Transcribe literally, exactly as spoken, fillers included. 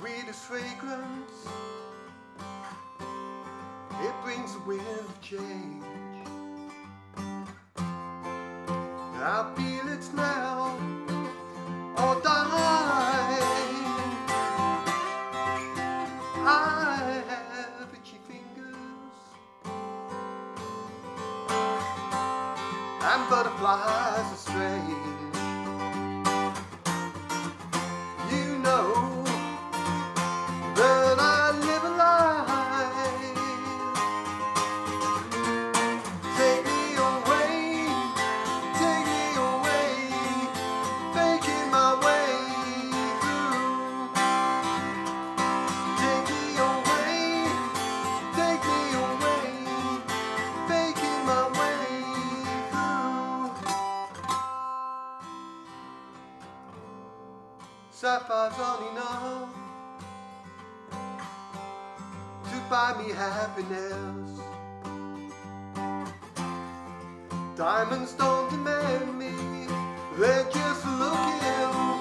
sweetest fragrance, it brings a wind of change. I feel it's now or die. I have itchy fingers and butterflies are strange. You know that I live a life. Take me away, take me away, making my way through. Take me away, take me away, making my way through. Sapphire's only enough to buy me happiness. Diamonds don't demand me, they're just looking